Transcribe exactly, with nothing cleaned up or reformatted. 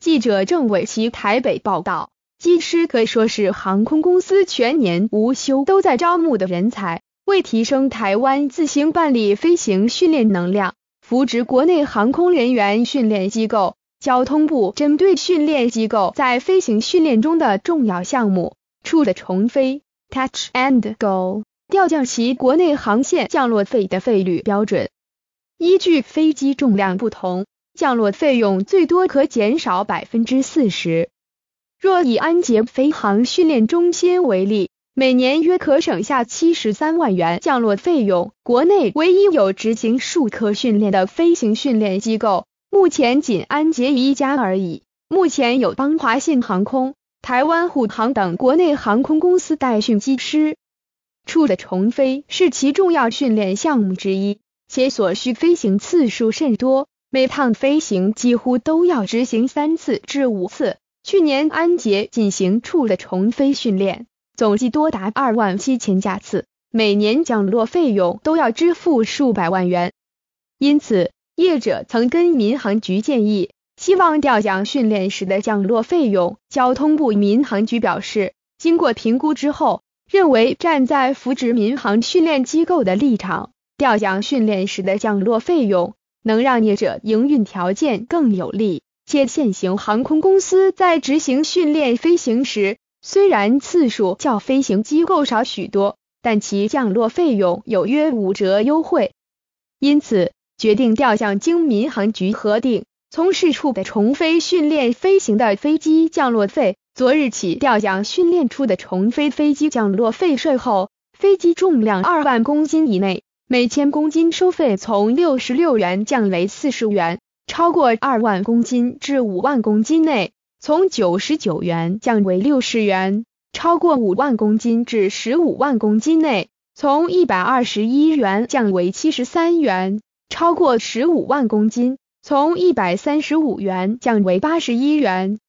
记者郑伟奇台北报道，机师可说是航空公司全年无休都在招募的人才。为提升台湾自行办理飞行训练能量，扶植国内航空人员训练机构，交通部针对训练机构在飞行训练中的重要项目，出了重飞 Touch and Go 调降其国内航线降落费的费率标准。依据飞机重量不同，降落费用最多可减少 百分之四十。若以安捷飞航训练中心为例，每年约可省下七十三万元降落费用。国内唯一有执行数科训练的飞行训练机构，目前仅安捷一家而已。目前有邦华信航空、台湾虎航等国内航空公司代训机师。出的重飞是其重要训练项目之一，且所需飞行次数甚多，每趟飞行几乎都要执行三次至五次。去年安捷进行出的重飞训练，总计多达二万七千架次，每年降落费用都要支付数百万元。因此，业者曾跟民航局建议，希望调降训练时的降落费用。交通部民航局表示，经过评估之后，认为站在扶植民航训练机构的立场，调降训练时的降落费用，能让业者营运条件更有利。且现行航空公司在执行训练飞行时，虽然次数较飞行机构少许多，但其降落费用有约五折优惠。因此，决定调降经民航局核定，从事处的重飞训练飞行的飞机降落费。昨日起调降训练出的重飞飞机降落费税后，飞机重量二万公斤以内，每千公斤收费从六十六元降为四十元。超过二万公斤至五万公斤内，从九十九元降为六十元；超过五万公斤至十五万公斤内，从一百二十一元降为七十三元；超过十五万公斤，从一百三十五元降为八十一元。